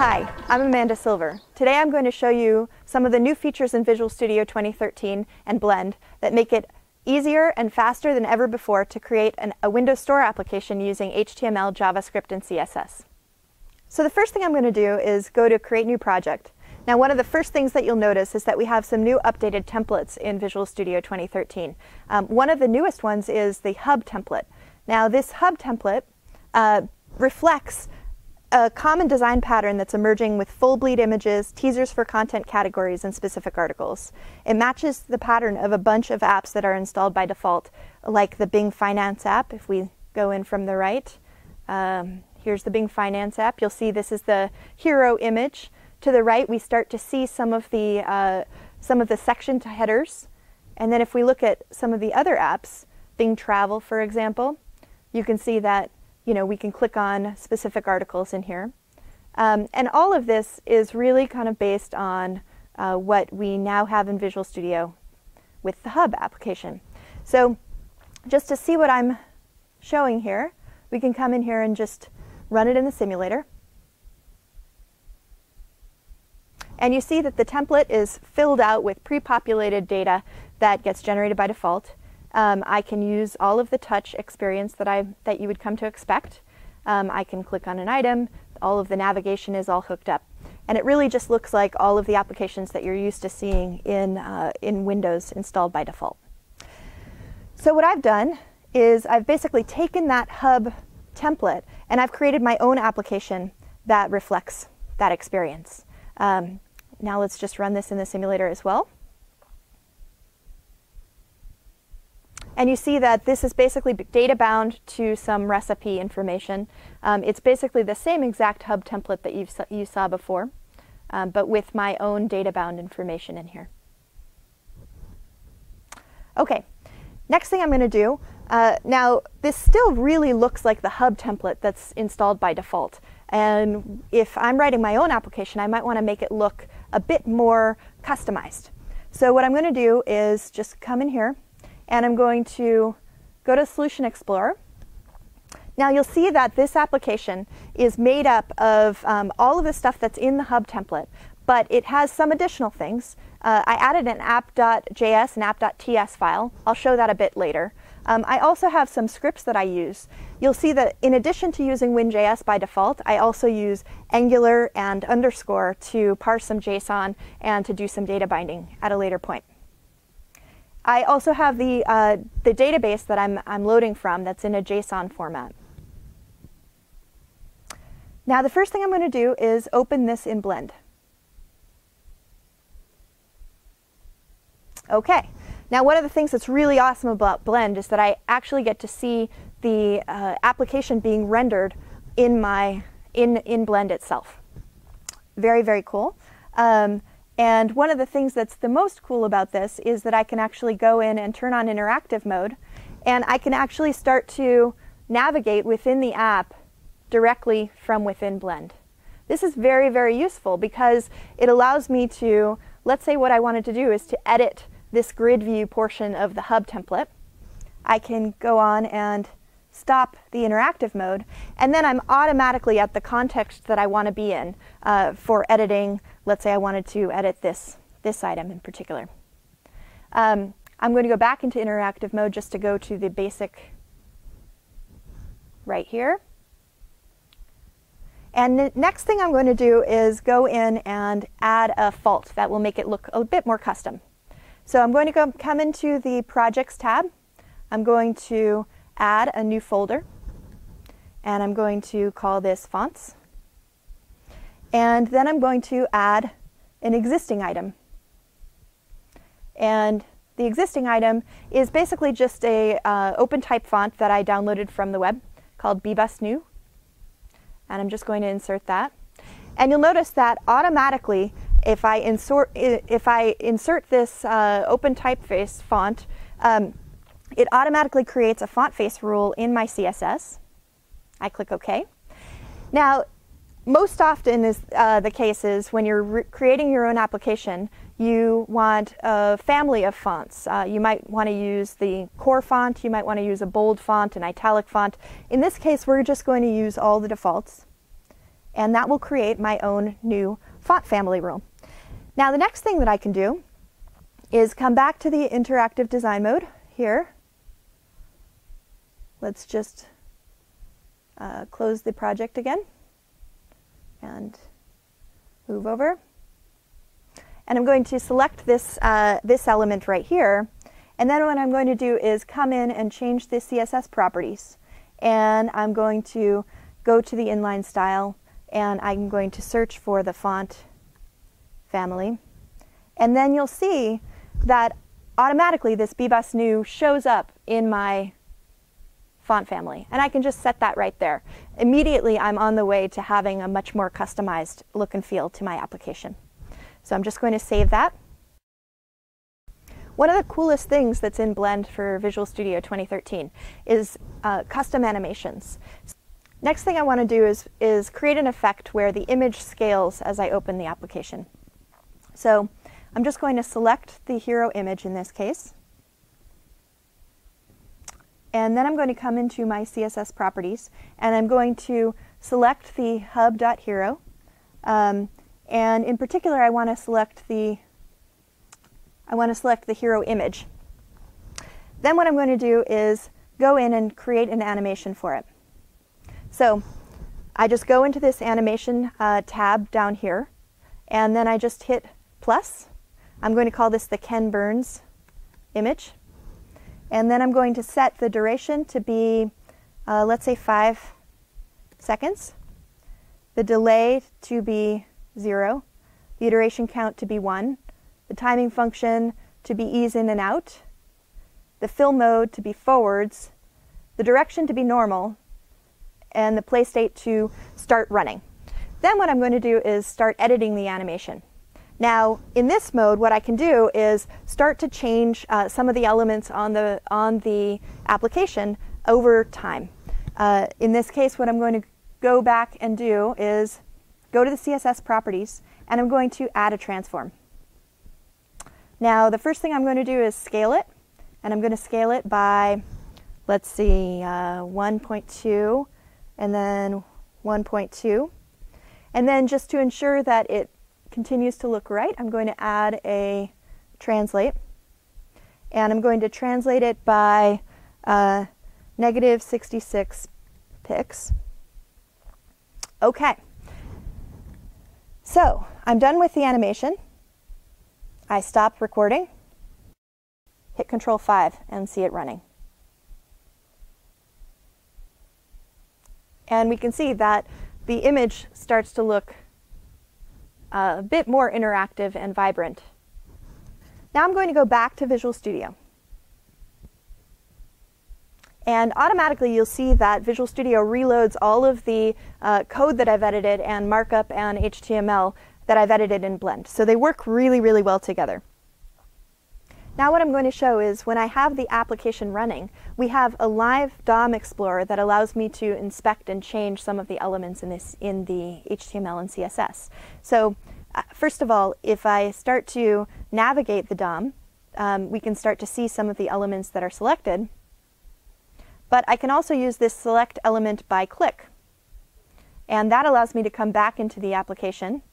Hi, I'm Amanda Silver. Today I'm going to show you some of the new features in Visual Studio 2013 and Blend that make it easier and faster than ever before to create a Windows Store application using HTML, JavaScript, and CSS. So the first thing I'm going to do is go to Create New Project. Now, one of the first things that you'll notice is that we have some new updated templates in Visual Studio 2013. One of the newest ones is the Hub template. Now, this Hub template reflects a common design pattern that's emerging with full bleed images, teasers for content categories, and specific articles. It matches the pattern of a bunch of apps that are installed by default, like the Bing Finance app. If we go in from the right, here's the Bing Finance app. You'll see this is the hero image. To the right, we start to see some of the section headers. And then if we look at some of the other apps, Bing Travel, for example, you can see that we can click on specific articles in here. And all of this is really kind of based on what we now have in Visual Studio with the Hub application. So just to see what I'm showing here, we can come in here and just run it in the simulator. And you see that the template is filled out with pre-populated data that gets generated by default. I can use all of the touch experience that you would come to expect. I can click on an item. All of the navigation is all hooked up. And it really just looks like all of the applications that you're used to seeing in Windows installed by default. So what I've done is I've basically taken that Hub template and I've created my own application that reflects that experience. Now let's just run this in the simulator as well. And you see that this is basically data bound to some recipe information. It's basically the same exact Hub template that you saw before, but with my own data bound information in here. Okay, next thing I'm going to do, now this still really looks like the Hub template that's installed by default. And if I'm writing my own application, I might want to make it look a bit more customized. So what I'm going to do is just come in here, and I'm going to go to Solution Explorer. Now you'll see that this application is made up of all of the stuff that's in the Hub template, but it has some additional things. I added an app.js and app.ts file. I'll show that a bit later. I also have some scripts that I use. You'll see that in addition to using WinJS by default, I also use Angular and underscore to parse some JSON and to do some data binding at a later point. I also have the database that I'm loading from that's in a JSON format. Now the first thing I'm going to do is open this in Blend. Okay. Now one of the things that's really awesome about Blend is that I actually get to see the application being rendered in Blend itself. Very, very cool. And one of the things that's the most cool about this is that I can actually go in and turn on interactive mode, and I can actually start to navigate within the app directly from within Blend. This is very, very useful because it allows me to, let's say what I wanted to do is to edit this grid view portion of the Hub template. I can go on and stop the interactive mode, and then I'm automatically at the context that I want to be in for editing. Let's say I wanted to edit this item in particular. I'm going to go back into interactive mode just to go to the basic right here. And the next thing I'm going to do is go in and add a font that will make it look a bit more custom. So I'm going to come into the Projects tab. I'm going to add a new folder, and I'm going to call this Fonts. And then I'm going to add an existing item. And the existing item is basically just a open type font that I downloaded from the web called BBus New. And I'm just going to insert that. And you'll notice that automatically, if I insert this open typeface font, it automatically creates a font face rule in my CSS. I click OK. Now, most often is the case is when you're creating your own application, you want a family of fonts. You might want to use the core font, you might want to use a bold font, an italic font. In this case, we're just going to use all the defaults. and that will create my own new font family rule. Now the next thing that I can do is come back to the interactive design mode here. Let's just close the project again and move over. And I'm going to select this, this element right here. And then what I'm going to do is come in and change the CSS properties. And I'm going to go to the inline style, and I'm going to search for the font family. And then you'll see that automatically this BBUS new shows up in my font family. And I can just set that right there. Immediately I'm on the way to having a much more customized look and feel to my application. So I'm just going to save that. One of the coolest things that's in Blend for Visual Studio 2013 is custom animations. Next thing I want to do is create an effect where the image scales as I open the application. So I'm just going to select the hero image in this case. And then I'm going to come into my CSS properties, and I'm going to select the hub.hero. And in particular, I want to select the hero image. Then what I'm going to do is go in and create an animation for it. So I just go into this animation tab down here, and then I just hit plus. I'm going to call this the Ken Burns image. And then I'm going to set the duration to be, let's say 5 seconds. The delay to be 0. The iteration count to be 1. The timing function to be ease in and out. The fill mode to be forwards. The direction to be normal. And the play state to start running. Then what I'm going to do is start editing the animation. Now, in this mode, what I can do is start to change some of the elements on the application over time. In this case, what I'm going to go back and do is go to the CSS properties, and I'm going to add a transform. Now, the first thing I'm going to do is scale it, and I'm going to scale it by, let's see, 1.2, and then 1.2. And then just to ensure that it continues to look right, I'm going to add a translate, and I'm going to translate it by negative 66 pix. Okay, so I'm done with the animation. I stop recording, hit Control 5, and see it running. And we can see that the image starts to look a bit more interactive and vibrant. Now I'm going to go back to Visual Studio. And automatically you'll see that Visual Studio reloads all of the code that I've edited and markup and HTML that I've edited in Blend. So they work really, really well together. Now what I'm going to show is when I have the application running, we have a live DOM Explorer that allows me to inspect and change some of the elements in the HTML and CSS. So first of all, if I start to navigate the DOM, we can start to see some of the elements that are selected. But I can also use this select element by click. And that allows me to come back into the application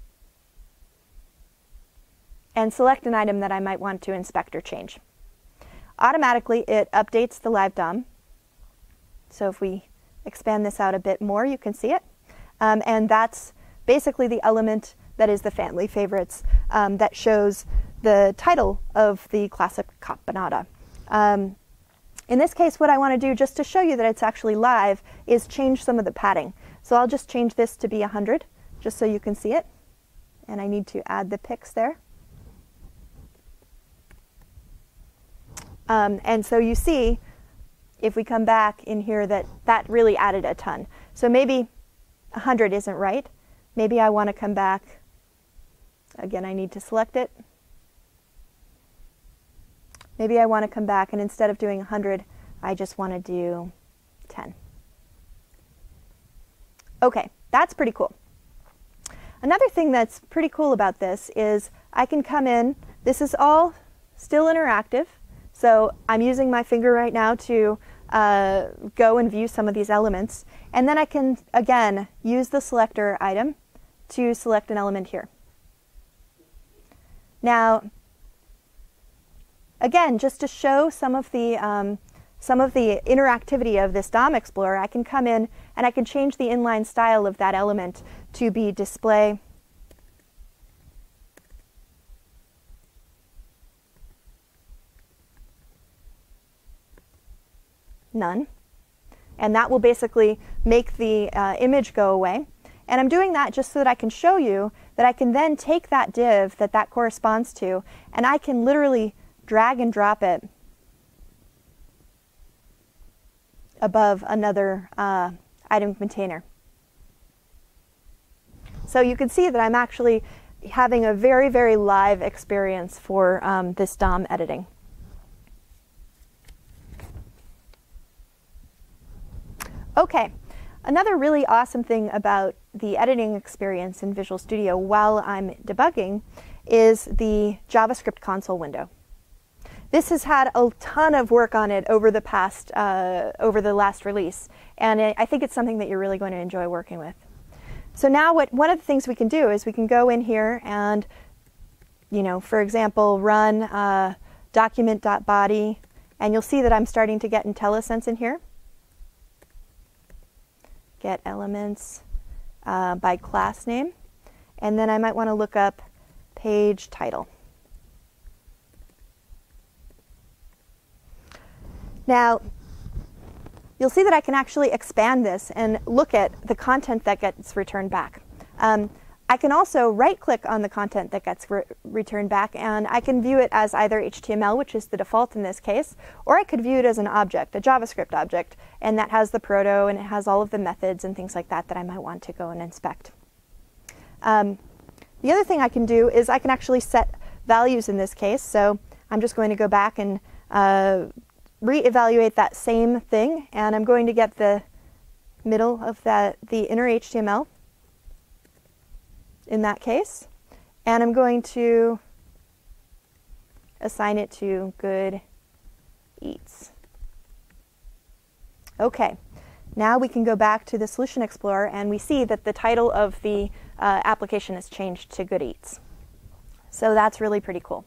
and select an item that I might want to inspect or change. Automatically, it updates the live DOM. So if we expand this out a bit more, you can see it. And that's basically the element that is the family favorites that shows the title of the classic campanata. In this case, what I want to do, just to show you that it's actually live, is change some of the padding. So I'll just change this to be 100, just so you can see it. And I need to add the pix there. And so you see, if we come back in here, that really added a ton. So maybe 100 isn't right. Maybe I want to come back. Again, I need to select it. Maybe I want to come back, and instead of doing 100, I just want to do 10. Okay, that's pretty cool. Another thing that's pretty cool about this is I can come in. This is all still interactive. So I'm using my finger right now to go and view some of these elements. And then I can, again, use the selector item to select an element here. Now, again, just to show some of the interactivity of this DOM Explorer, I can come in and I can change the inline style of that element to be display none. And that will basically make the image go away. And I'm doing that just so that I can show you that I can then take that div that that corresponds to, and I can literally drag and drop it above another item container. So you can see that I'm actually having a very, very live experience for this DOM editing. Okay, another really awesome thing about the editing experience in Visual Studio while I'm debugging is the JavaScript console window. This has had a ton of work on it over the past, over the last release, and I think it's something that you're really going to enjoy working with. So now one of the things we can do is we can go in here and, for example, run document.body, and you'll see that I'm starting to get IntelliSense in here. Get elements by class name, and then I might want to look up page title. Now, you'll see that I can actually expand this and look at the content that gets returned back. I can also right-click on the content that gets returned back, and I can view it as either HTML, which is the default in this case, or I could view it as an object, a JavaScript object, and that has the proto, and it has all of the methods and things like that that I might want to go and inspect. The other thing I can do is I can actually set values in this case, so I'm just going to go back and re-evaluate that same thing, and I'm going to get the middle of the inner HTML in that case, and I'm going to assign it to good eats. Okay, now we can go back to the Solution Explorer and we see that the title of the application has changed to Good Eats. So that's really pretty cool.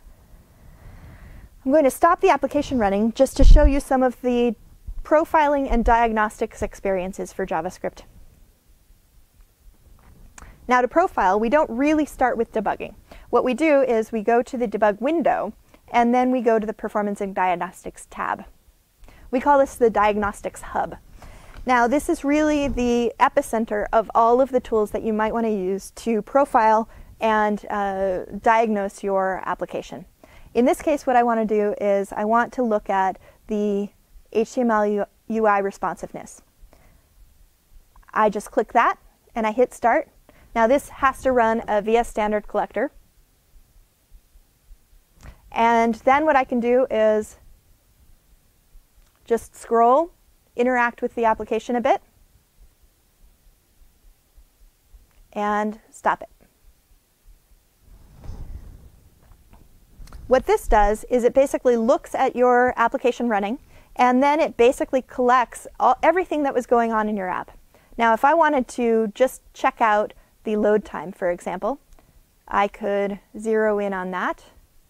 I'm going to stop the application running just to show you some of the profiling and diagnostics experiences for JavaScript. Now to profile, we don't really start with debugging. What we do is we go to the debug window, and then we go to the Performance and Diagnostics tab. We call this the Diagnostics Hub. Now this is really the epicenter of all of the tools that you might want to use to profile and diagnose your application. In this case, what I want to do is I want to look at the HTML UI responsiveness. I just click that and I hit start. Now this has to run a VS Standard collector. And then what I can do is just scroll, interact with the application a bit, and stop it. What this does is it basically looks at your application running, and then it basically collects everything that was going on in your app. Now if I wanted to just check out the load time, for example, I could zero in on that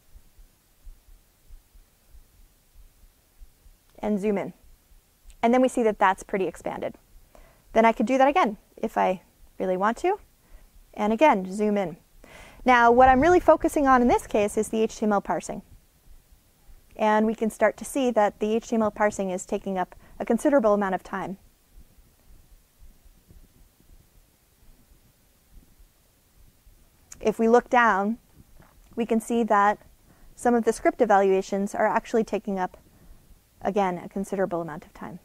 and zoom in. And then we see that that's pretty expanded. Then I could do that again if I really want to, and again, zoom in. Now what I'm really focusing on in this case is the HTML parsing. And we can start to see that the HTML parsing is taking up a considerable amount of time. If we look down, we can see that some of the script evaluations are actually taking up, again, a considerable amount of time.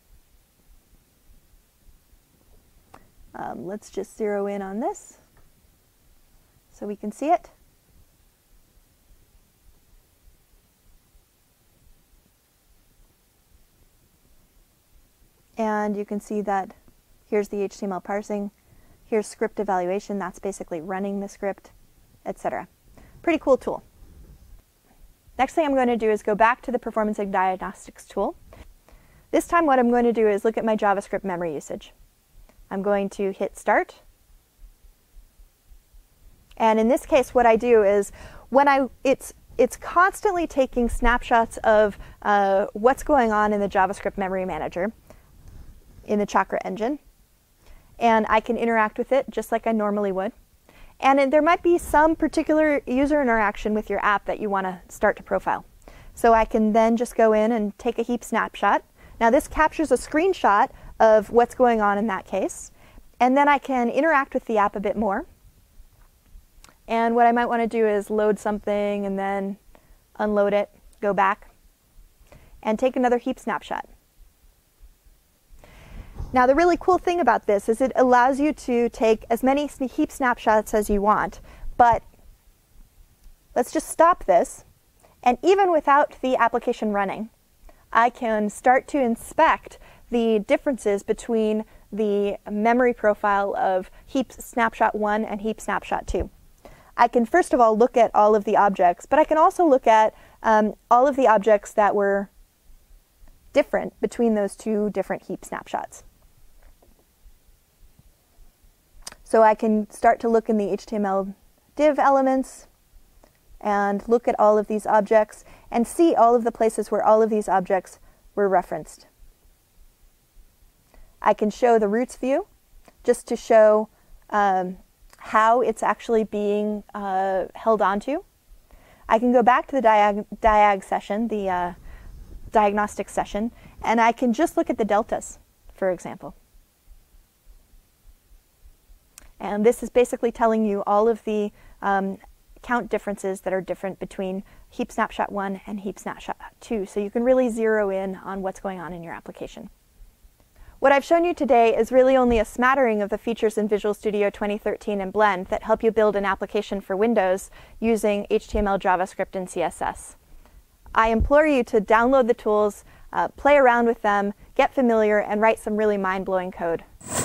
Let's just zero in on this so we can see it. And you can see that here's the HTML parsing. Here's script evaluation, that's basically running the script, etc. Pretty cool tool. Next thing I'm going to do is go back to the Performance and Diagnostics tool. This time what I'm going to do is look at my JavaScript memory usage. I'm going to hit Start. And in this case, what I do is it's constantly taking snapshots of what's going on in the JavaScript memory manager in the Chakra engine. And I can interact with it just like I normally would. And there might be some particular user interaction with your app that you want to start to profile. So I can then just go in and take a heap snapshot. Now this captures a screenshot of what's going on in that case. And then I can interact with the app a bit more. And what I might want to do is load something and then unload it, go back, and take another heap snapshot. Now the really cool thing about this is it allows you to take as many heap snapshots as you want, but let's just stop this, and even without the application running, I can start to inspect the differences between the memory profile of heap snapshot 1 and heap snapshot 2. I can first of all look at all of the objects, but I can also look at all of the objects that were different between those two different heap snapshots. So I can start to look in the HTML div elements and look at all of these objects and see all of the places where all of these objects were referenced. I can show the roots view just to show how it's actually being held onto. I can go back to the diag session, the diagnostic session, and I can just look at the deltas, for example. And this is basically telling you all of the count differences that are different between heap snapshot 1 and heap snapshot 2, so you can really zero in on what's going on in your application. What I've shown you today is really only a smattering of the features in Visual Studio 2013 and Blend that help you build an application for Windows using HTML, JavaScript, and CSS. I implore you to download the tools, play around with them, get familiar, and write some really mind-blowing code.